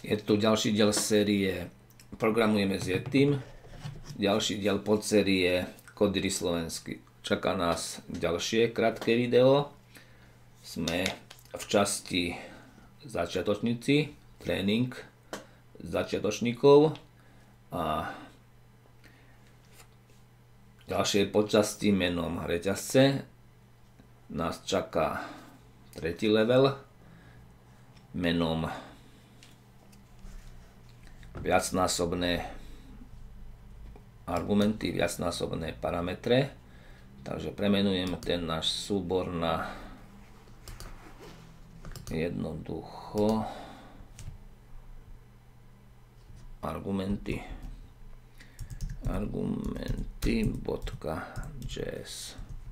Je tu ďalší diel série Programujeme s Yetim, ďalší diel podsérie Kódy slovensky. Čaká nás ďalšie krátke video. Sme v časti začiatočníci, tréning začiatočníkov a v ďalšej podčasti menom reťazce nás čaká tretí level menom viacnásobné argumenty, viacnásobné parametre. Takže premenujem ten náš súbor na jednoducho argumenty.js.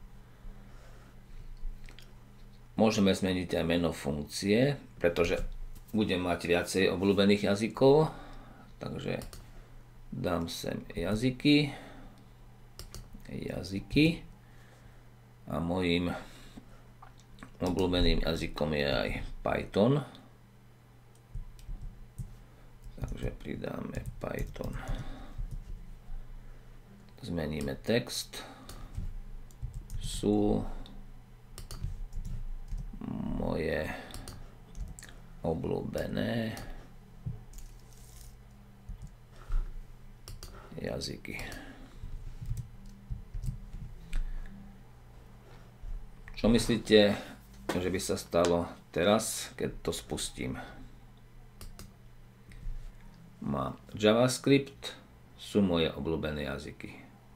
Môžeme zmeniť aj meno funkcie, pretože budem mať viacej obľúbených jazykov. Takže dám sem jazyky a mojím obľúbeným jazykom je aj Python. Takže pridáme Python. Zmeníme text. Sú moje obľúbené jazyky. Čo myslíte, že by sa stalo teraz, keď to spustím? Mám JavaScript, sú moje obľúbené jazyky.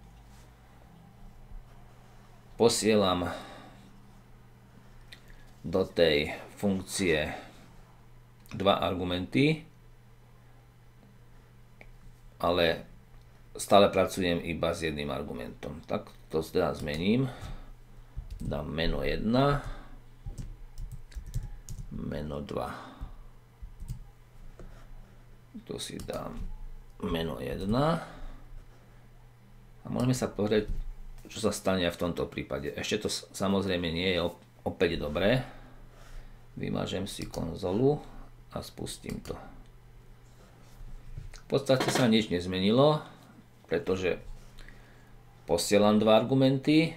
Posielam do tej funkcie dva argumenty, ale stále pracujem iba s jedným argumentom. Tak to teda zmením. Dám meno 1, meno 2. Tu si dám meno 1. A môžeme sa pozrieť, čo sa stane v tomto prípade. Ešte to samozrejme nie je opäť dobré. Vymažem si konzolu a spustím to. V podstate sa nič nezmenilo, pretože posielam dva argumenty,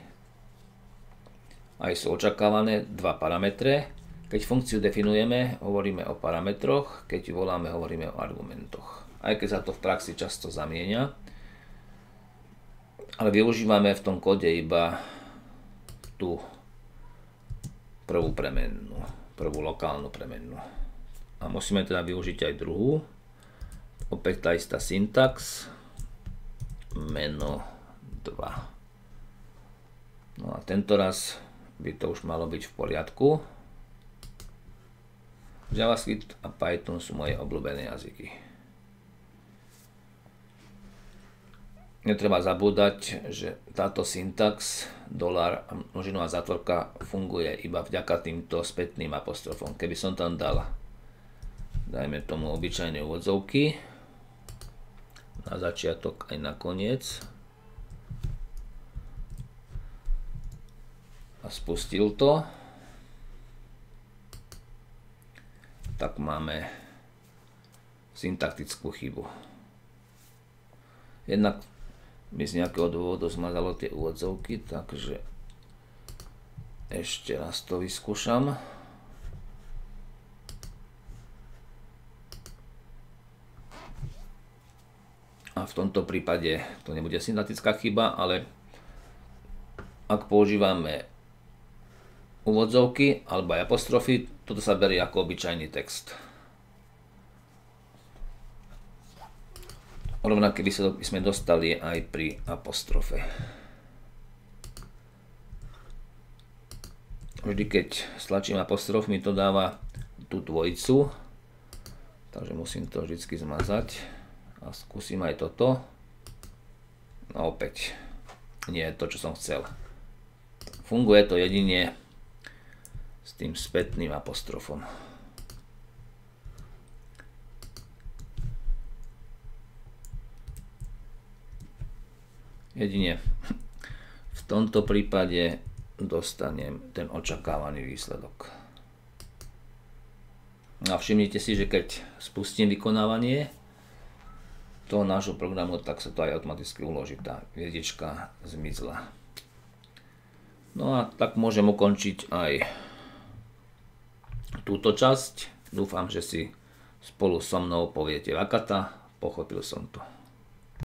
aj sú očakávané dva parametre. Keď funkciu definujeme, hovoríme o parametroch, keď ju voláme, hovoríme o argumentoch. Aj keď sa to v praxi často zamieňa, ale využívame v tom kóde iba tú prvú premennú, prvú lokálnu premennú. A musíme teda využiť aj druhú. Opäť tá istá syntax. Meno 2. No a tento raz by to už malo byť v poriadku. JavaScript a Python sú moje obľúbené jazyky. Netreba zabúdať, že táto syntax dolár a množinová zátvorka funguje iba vďaka týmto spätným apostrofom. Keby som tam dal, dajme tomu, obyčajné úvodzovky na začiatok aj na koniec a spustil to, tak máme syntaktickú chybu. Jednak mi z nejakého dôvodu zmazalo tie úvodzovky, takže ešte raz to vyskúšam. A v tomto prípade to nebude syntaktická chyba, ale ak používame úvodzovky alebo aj apostrofy, toto sa berie ako obyčajný text. Rovnaké výsledok by sme dostali aj pri apostrofe. Vždy, keď stlačím apostrof, mi to dáva tú dvojicu, takže musím to vždy zmazať. A skúsim aj toto. No opäť nie je to, čo som chcel. Funguje to jedine s tým spätným apostrofom. Jedine v tomto prípade dostanem ten očakávaný výsledok. A všimnite si, že keď spustím vykonávanie toho nášho programu, tak sa to aj automaticky uloží. Tá hviezdička zmizla. No a tak môžem ukončiť aj túto časť. Dúfam, že si spolu so mnou poviete, aká tá. Pochopil som to.